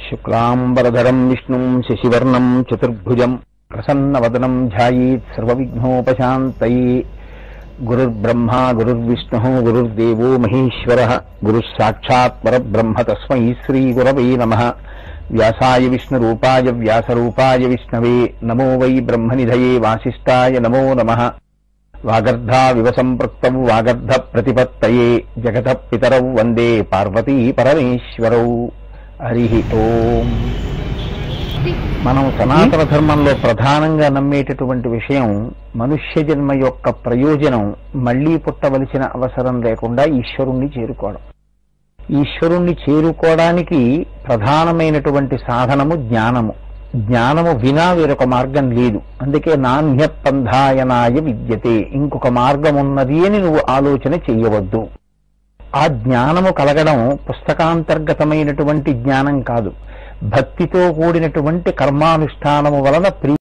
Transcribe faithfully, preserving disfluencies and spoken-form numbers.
శుక్లాంబరధరం విష్ణుం శశివర్ణం చతుర్భుజం ప్రసన్నవదనం ధ్యాయేత్ సర్వవిఘ్నోపశాంతయే. గురుర్బ్రహ్మా గురుర్విష్ణుః గురుర్దేవో మహేశ్వరః గురుః సాక్షాత్ పరబ్రహ్మ తస్మై శ్రీగురవే నమః. వ్యాసాయ విష్ణురూపాయ వ్యాసరూపాయ విష్ణవే నమో వై బ్రహ్మనిధయే వాసిష్ఠాయ నమో నమః. వాగర్ధావివ సంపృక్తౌ వాగర్ధ ప్రతిపత్తయే జగతః పితరౌ వందే పార్వతీ పరమేశ్వరౌ. హరి ఓం. మనం సనాతన ధర్మంలో ప్రధానంగా నమ్మేటటువంటి విషయం మనుష్య జన్మ యొక్క ప్రయోజనం మళ్లీ పుట్టవలసిన అవసరం లేకుండా ఈశ్వరుణ్ణి చేరుకోవడం. ఈశ్వరుణ్ణి చేరుకోవడానికి ప్రధానమైనటువంటి సాధనము జ్ఞానము. జ్ఞానము వినా వేరొక మార్గం లేదు. అందుకే నాణ్యపంధాయనాయ విద్యతే, ఇంకొక మార్గం ఉన్నది అని నువ్వు ఆలోచన చెయ్యవద్దు. ఆ జ్ఞానము కలగడం పుస్తకాంతర్గతమైనటువంటి జ్ఞానం కాదు, భక్తితో కూడినటువంటి కర్మానుష్ఠానము వలన ప్రీ